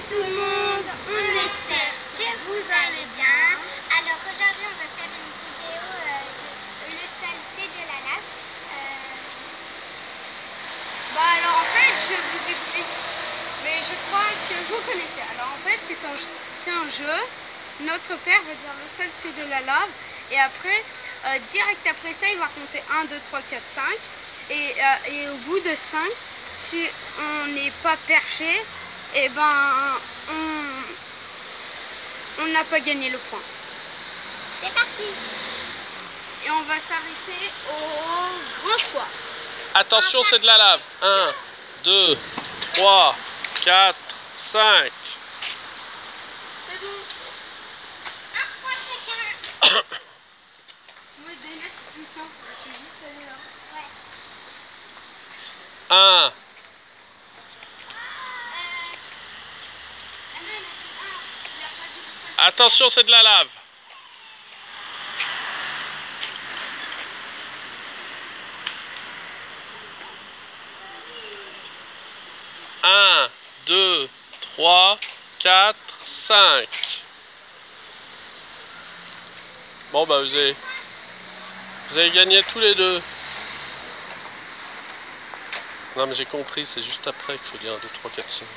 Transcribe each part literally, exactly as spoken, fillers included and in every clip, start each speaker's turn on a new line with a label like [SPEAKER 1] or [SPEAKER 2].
[SPEAKER 1] tout le monde, on espère que vous allez bien. Alors aujourd'hui on va faire une vidéo euh, de le sol c'est de la lave. Euh...
[SPEAKER 2] Bah alors en fait je vous explique, mais je crois que vous connaissez. Alors en fait c'est un, c'est un jeu, notre père va dire le sol c'est de la lave et après, euh, direct après ça il va compter un, deux, trois, quatre, cinq et, euh, et au bout de cinq, si on n'est pas perché, et eh ben on n'a pas gagné le point.
[SPEAKER 1] C'est parti.
[SPEAKER 2] Et on va s'arrêter au grand square.
[SPEAKER 3] Attention, c'est de la lave. un, deux, trois, quatre, cinq.
[SPEAKER 2] C'est bon.
[SPEAKER 1] Un point chacun.
[SPEAKER 2] Moi déjà c'est tout simple, j'ai juste allé là.
[SPEAKER 1] Ouais.
[SPEAKER 3] un. Attention, c'est de la lave. un, deux, trois, quatre, cinq. Bon bah vous avez, vous avez gagné tous les deux. Non mais j'ai compris, c'est juste après qu'il faut dire un, deux, trois, quatre, cinq.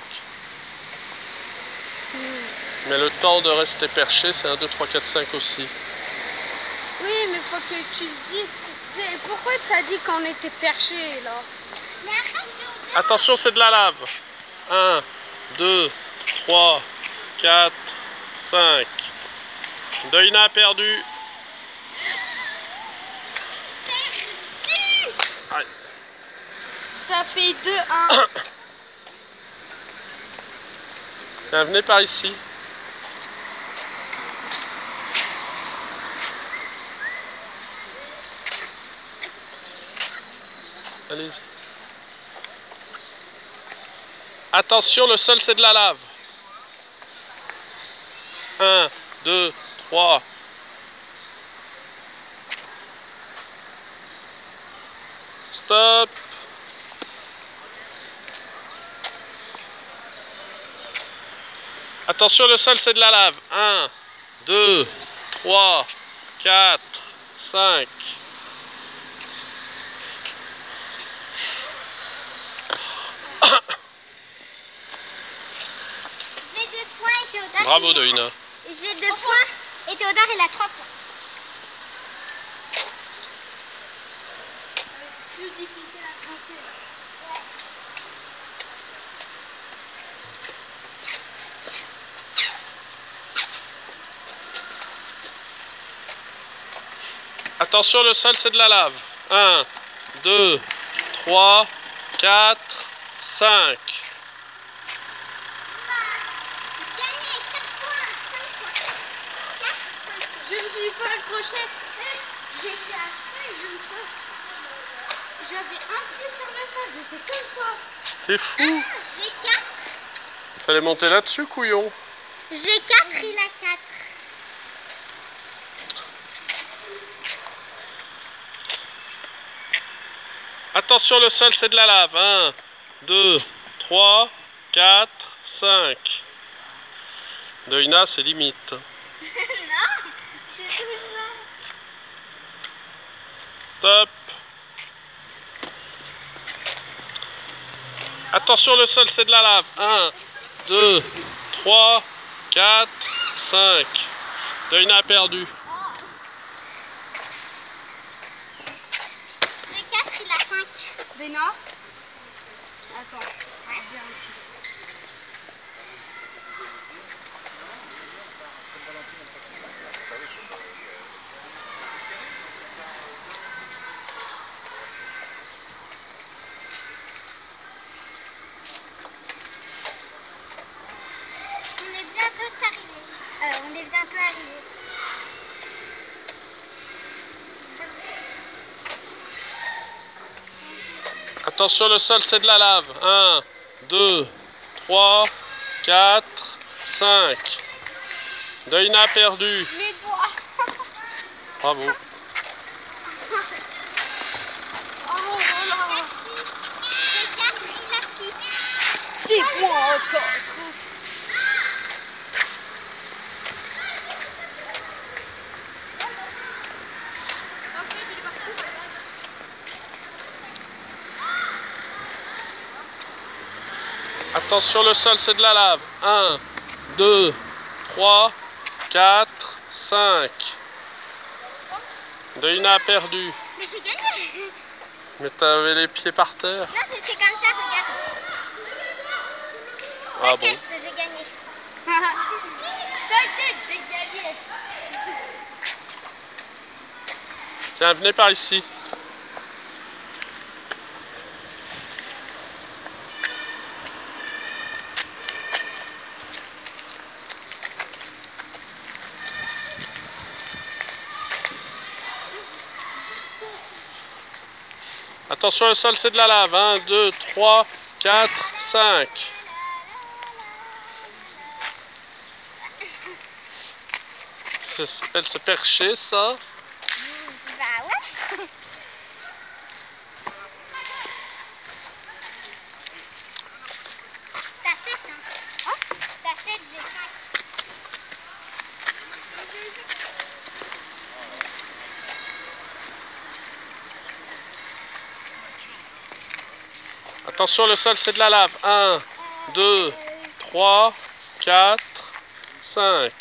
[SPEAKER 3] Mais le temps de rester perché, c'est un, deux, trois, quatre, cinq aussi.
[SPEAKER 2] Oui, mais faut que tu le dises. Pourquoi tu as dit qu'on était perché là?
[SPEAKER 1] Mais arrête de...
[SPEAKER 3] Attention, c'est de la lave. un, deux, trois, quatre, cinq. Doina a perdu.
[SPEAKER 1] Perdu.
[SPEAKER 3] Aïe.
[SPEAKER 2] Ça fait deux un.
[SPEAKER 3] Tiens, venez par ici. Allez-y. Attention, le sol c'est de la lave. un, deux, trois. Stop. Attention, le sol c'est de la lave. un, deux, trois, quatre, cinq.
[SPEAKER 1] J'ai deux points et Théodore...
[SPEAKER 3] Bravo Doina.
[SPEAKER 1] J'ai deux points et Théodore il a trois points.
[SPEAKER 2] Euh, plus difficile à compter là.
[SPEAKER 3] Attention, le sol c'est de la lave. un, deux, trois, quatre, cinq.
[SPEAKER 1] Gagné quatre points, cinq points. quatre, cinq points.
[SPEAKER 2] Je ne suis pas accroché. J'étais à cinq, je me fais. J'avais un pied sur le sol, j'étais comme ça.
[SPEAKER 3] T'es fou.
[SPEAKER 1] Ah, j'ai quatre.
[SPEAKER 3] Fallait monter là-dessus, couillon.
[SPEAKER 1] J'ai quatre, il a quatre.
[SPEAKER 3] Attention, le sol c'est de la lave. un, deux, trois, quatre, cinq. Doina, c'est limite.
[SPEAKER 1] Non, j'ai tout ça.
[SPEAKER 3] Top. Attention, le sol c'est de la lave. un, deux, trois, quatre, cinq. Doina a perdu.
[SPEAKER 1] J'ai quatre, il a cinq.
[SPEAKER 2] Béna. Attends, je vérifie.
[SPEAKER 1] On est bientôt arrivé. Euh, on est bientôt arrivé.
[SPEAKER 3] Attention, le sol c'est de la lave. un, deux, trois, quatre, cinq. Doina a perdu.
[SPEAKER 1] Les doigts.
[SPEAKER 3] Bravo.
[SPEAKER 2] Oh là.
[SPEAKER 1] J'ai quatre, il a six.
[SPEAKER 2] Six points encore.
[SPEAKER 3] Attention, le sol, c'est de la lave. un, deux, trois, quatre, cinq. Doina a perdu.
[SPEAKER 1] Mais j'ai gagné.
[SPEAKER 3] Mais t'avais les pieds par terre.
[SPEAKER 1] Non, c'était comme ça, regarde.
[SPEAKER 3] Ah bon?
[SPEAKER 1] T'inquiète, j'ai gagné.
[SPEAKER 2] T'inquiète, j'ai gagné.
[SPEAKER 3] Tiens, venez par ici. Attention, le sol, c'est de la lave. un, deux, trois, quatre, cinq. Ça s'appelle se percher, ça.
[SPEAKER 1] Bah ouais. T'as sept, hein? Hein? T'as sept, j'ai cinq.
[SPEAKER 3] Attention, le sol, c'est de la lave. un, deux, trois, quatre, cinq.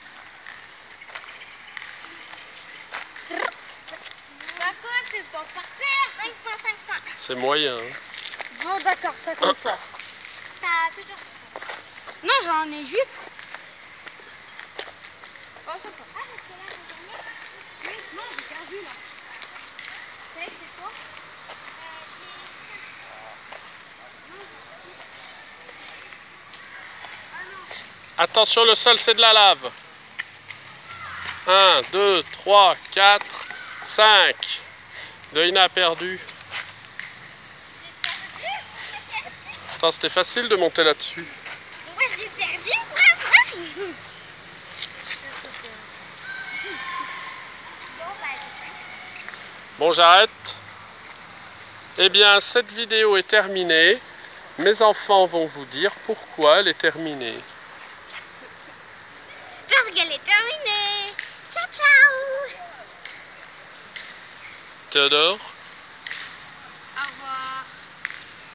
[SPEAKER 2] Bah quoi, c'est pas par terre.
[SPEAKER 1] cinq points, cinq points.
[SPEAKER 3] C'est moyen. Hein.
[SPEAKER 2] Bon, d'accord, ça compte pas.
[SPEAKER 1] T'as toujours...
[SPEAKER 2] Non, j'en ai huit. Oh, ça compte.
[SPEAKER 1] Ah, parce que là, j'ai gagné.
[SPEAKER 2] Oui, non, j'ai perdu là. C'est vrai que c'est toi?
[SPEAKER 1] Euh, j'ai...
[SPEAKER 3] Attention, le sol, c'est de la lave. un, deux, trois, quatre, cinq. Doina a perdu. Attends, c'était facile de monter là-dessus.
[SPEAKER 1] Moi, j'ai perdu, moi, moi. Bon, bah, j'ai cinq.
[SPEAKER 3] Bon, j'arrête. Eh bien, cette vidéo est terminée. Mes enfants vont vous dire pourquoi elle est terminée.
[SPEAKER 1] Parce qu'elle est terminée. Ciao, ciao.
[SPEAKER 3] Théodore ?